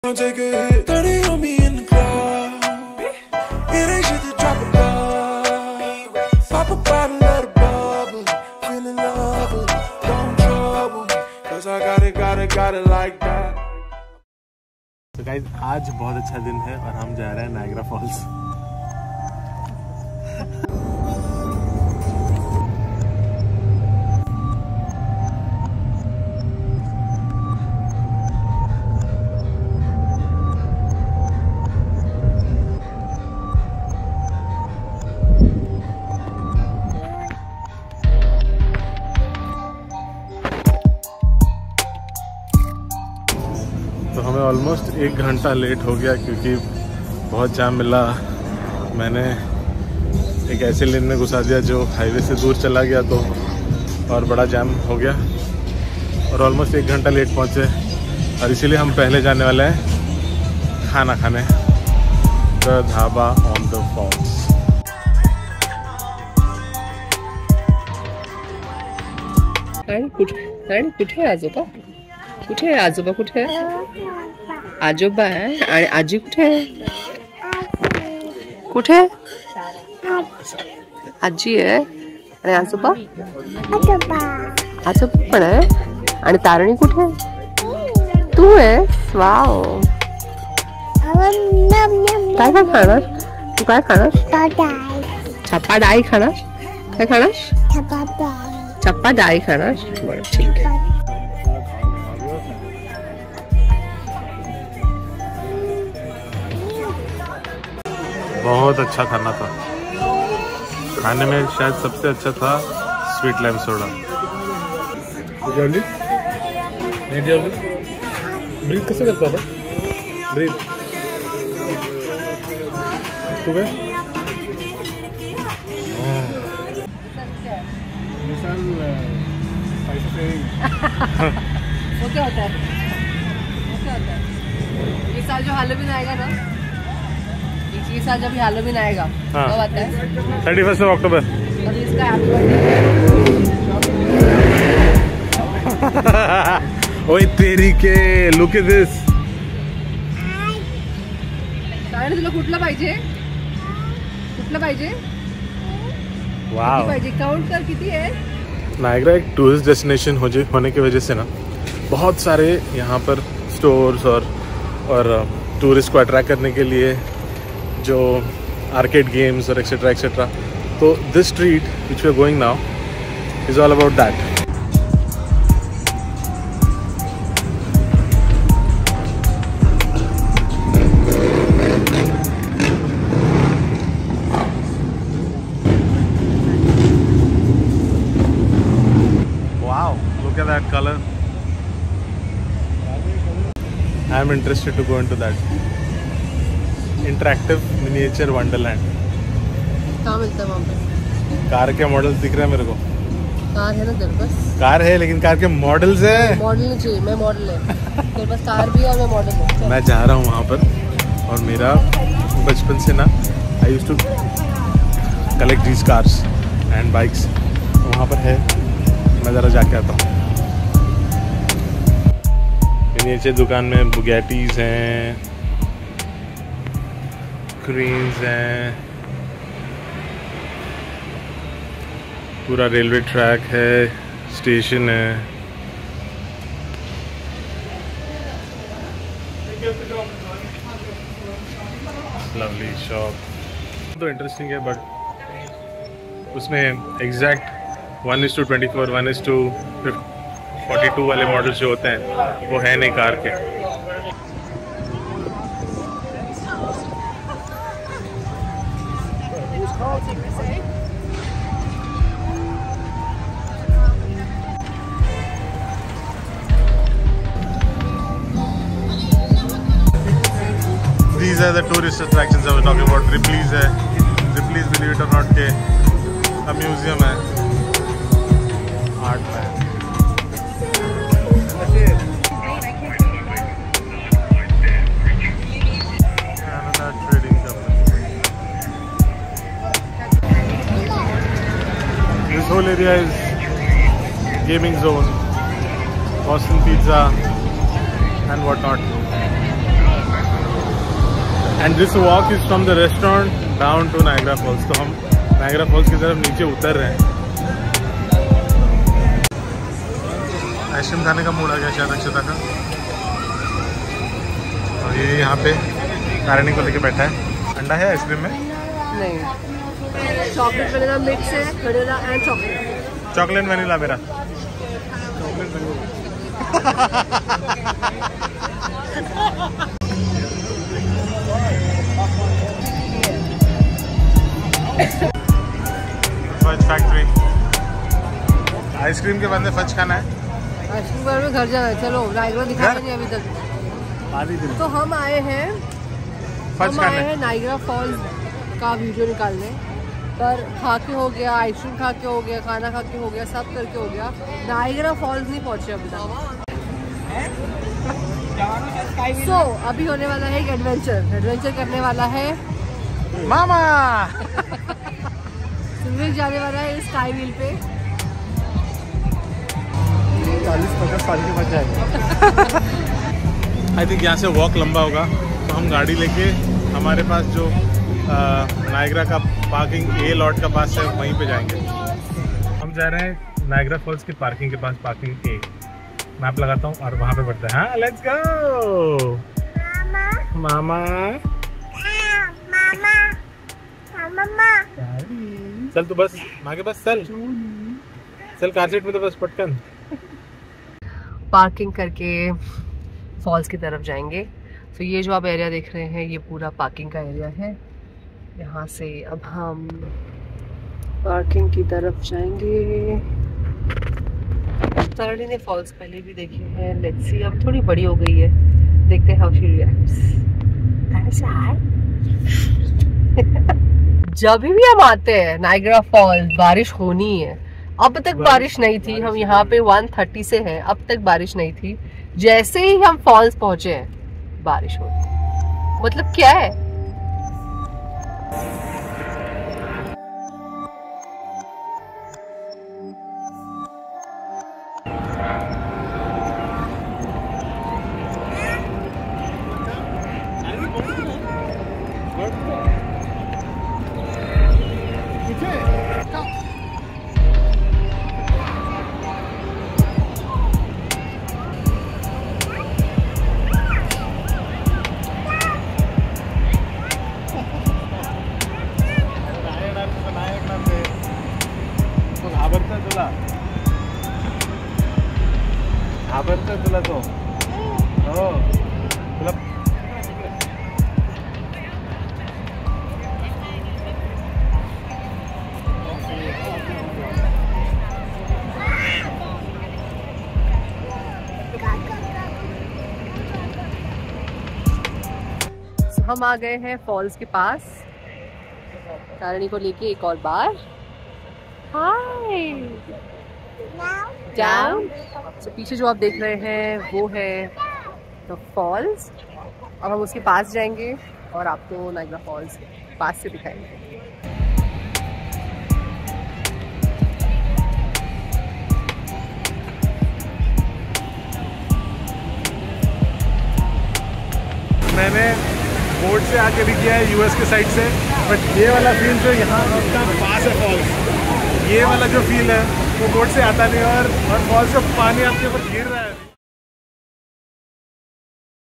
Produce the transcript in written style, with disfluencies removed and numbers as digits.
gon' take a hit. 30 on me in the club. It ain't shit to drop a dub. Pop a bottle of the bubble. Feeling lovely, don't trouble me. Cause I got it like that. तो guys आज बहुत अच्छा दिन है और हम जा रहे हैं नायग्रा फॉल्स। तो हमें ऑलमोस्ट 1 घंटा लेट हो गया क्योंकि बहुत जाम मिला। मैंने एक ऐसे लेन में घुसा दिया जो हाईवे से दूर चला गया, तो और बड़ा जाम हो गया और ऑलमोस्ट 1 घंटा लेट पहुँचे। और इसीलिए हम पहले जाने वाले हैं खाना खाने, the dhaba on the falls. कुठे आजोबा? कुठे आजोबा? कुठे आजोबा आहे आणि आजी कुठे? कुठे आजी आहे आणि आजोबा? आजोबा पण आहे आणि तारणी कुठे? तू आहेस? वाव, काय काय खाणार तू? काय खाणार? चप्पा डाळी खाणार? काय खाणार? चप्पा डाळी खाणार? बरं ठीक आहे। बहुत अच्छा खाना था। खाने में शायद सबसे अच्छा था स्वीट लाइम सोडा। ब्रीथ कैसे करता था? ब्रीथ वो क्या होता है? ये साल जो हालोवीन आएगा ना, ये साल जब हालोवीन आएगा कब आता है? 31 अक्टूबर। और इसका हैप्पी बर्थडे। ओए तेरी के, लुक एट दिस। काय तुला कुठला पाहिजे? कुठला पाहिजे? वाव, पाहिजे काउंट कर किती है। नायग्रा एक टूरिस्ट डेस्टिनेशन होने की वजह से ना बहुत सारे यहाँ पर स्टोर्स और टूरिस्ट को अट्रैक्ट करने के लिए जो आर्केड गेम्स और एक्सेट्रा एक्सेट्रा। तो this street which we are going now is all about that. Wow, look at that color. I am interested to go into that. Interactive miniature wonderland. कहाँ मिलता है वहाँ पे? कार के models दिख रहे हैं मेरे को। कार है ना तेरे पास? कार है लेकिन कार के मॉडल्स है। मॉडल नहीं चाहिए, मैं मॉडल है। तेरे पास कार भी है और मैं मॉडल हूँ। मैं जा रहा हूँ वहाँ पर और मेरा बचपन से ना I used to collect these cars and bikes. वहाँ पर है, मैं ज़रा जाके आता हूँ। मिनिएचर दुकान में बुगैटीज हैं, क्रेन्स हैं, पूरा रेलवे ट्रैक है, स्टेशन है। लवली शॉप तो इंटरेस्टिंग है, बट उसमें एग्जैक्ट 1:24, 1:42 वाले मॉडल्स जो होते हैं वो है नहीं कार के। These are the tourist attractions I was talking about. Ripley's है, Ripley's believe it or not के a म्यूजियम है, आर्ट में। Canada Trading Company। This whole area is gaming zone, Boston Pizza and whatnot. And this walk is from the restaurant down to Niagara Falls. तो हम Niagara false की तरफ नीचे उतर रहे हैं। आइसक्रीम खाने का मूड आ गया शायद अक्षता का। और ये यहाँ पे तारिणी को लेके बैठा है। अंडा है आइसक्रीम में? नहीं, चॉकलेट वनीला मिक्स है, vanilla and chocolate. Chocolate vanilla मेरा। Fudge factory. आइसक्रीम के बदले फज खाना है। आइसक्रीम बार में घर जाना है। चलो नायग्रा दिखा नहीं अभी तक। तो हम आए हैं नायग्रा फॉल्स का वीडियो निकालने। पर खा के हो गया, आइसक्रीम खा के हो गया, खाना खा के हो गया, सब करके हो गया। नायग्रा फॉल्स नहीं पहुंचे अभी तक। So, अभी होने वाला है एक एडवेंचर करने वाला है मामा। सूरज जाने वाला है स्काई व्हील पे। 40-50 साल के बाद जाएगा। आई थिंक यहाँ से वॉक लंबा होगा, तो हम गाड़ी लेके हमारे पास जो नायग्रा का पार्किंग ए लॉट का पास है वहीं पे जाएंगे। हम जा रहे हैं नायग्रा फॉल्स की पार्किंग के पास, पार्किंग ए। मैप लगाता हूँ और वहाँ पे बढ़ते हैं। हाँ, लेट्स गो मामा। चल तू बस आगे, बस चल कार सीट में तो बस पटकन। पार्किंग करके फॉल्स की तरफ जाएंगे। तो ये जो आप एरिया देख रहे हैं ये पूरा पार्किंग का एरिया है। यहाँ से अब हम पार्किंग की तरफ जाएंगे। तारिणी ने फॉल्स पहले भी देखे हैं। लेट्स सी, अब थोड़ी बड़ी हो गई है, देखते हैं हाउ शी रिएक्ट्स। जब भी हम आते हैं नायग्रा फॉल्स बारिश होनी है। अब तक बारिश नहीं थी। हम यहाँ पे 1:30 से हैं, अब तक बारिश नहीं थी। जैसे ही हम फॉल्स पहुंचे हैं बारिश हो गई। मतलब क्या है? तुला तो हम आ गए हैं फॉल्स के पास तारिणी को लेके एक और बार। हाय डाउन। तो पीछे जो आप देख रहे हैं वो है द फॉल्स। अब हम उसके पास जाएंगे और आपको नायग्रा फॉल्स पास से दिखाएंगे। मैंने बोट से आके भी किया है यूएस के साइड से, बट ये वाला फील जो यहाँ इसका पास है फॉल्स, ये वाला जो फील है वो बोट से आता नहीं। और फॉल्स का पानी आपके ऊपर गिर रहा है।